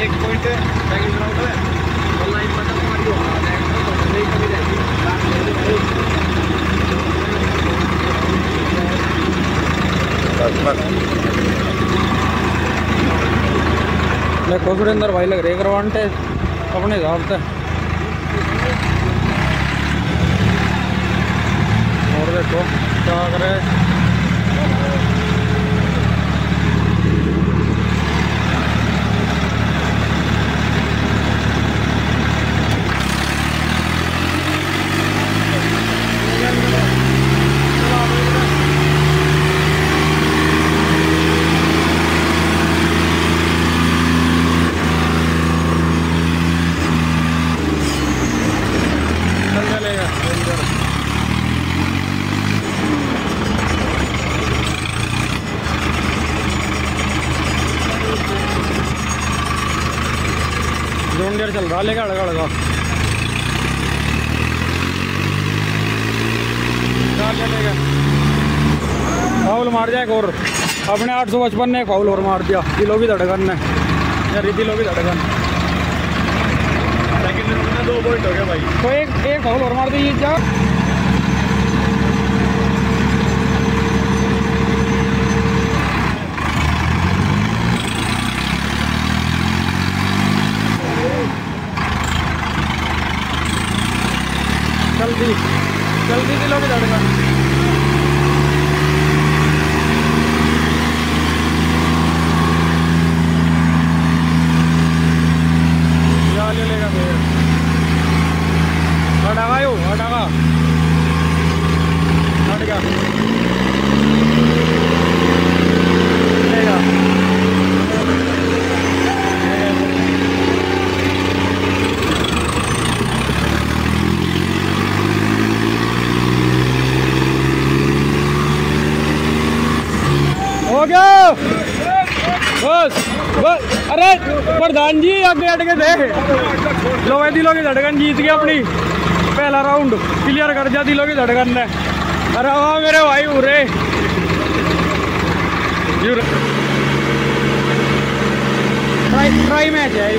एक point second round है online पता हमारी हो रहा है तो नहीं कभी जाएगी देखो सुरेंद्र भाई लग रहे करवाने अपने हिसाब से। और देखो क्या करे चल रहा लेगा अड़गा अड़गा चलेगा फाउल मार जाए और अपने 855 ने फाउल और मार दिया दिलो की धड़कन ने या दिलो की धड़कन सेकंड राउंड में 2 पॉइंट हो गया भाई तो एक फाउल और मार दीजिए जा जल्दी जल्दी दिलो की धड़कन जा ले लेगा फिर हटागा यो हटागा हट गया लेगा हो गया बस बस। अरे प्रधान जी आगे हट के थे लो दिलो की धड़कन जीत गया अपनी पहला राउंड क्लियर कर दिया दिलो की धड़कन ने। अरे वाह मेरे भाई उरे ट्राई मैच है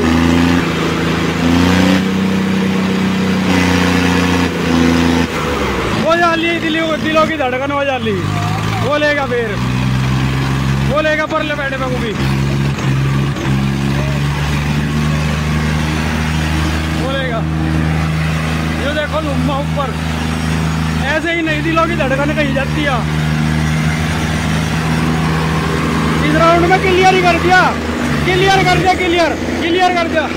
वो जाली दिलो की धड़कन हो जाली वो लेगा फिर वो लेगा परले बैठे पे भी वो लेगा ये देखो लुम्मा ऊपर ऐसे ही नहीं दिलों की धड़कन कहीं जाती है। इस राउंड में क्लियर ही कर दिया क्लियर कर दिया क्लियर क्लियर कर दिया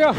गया।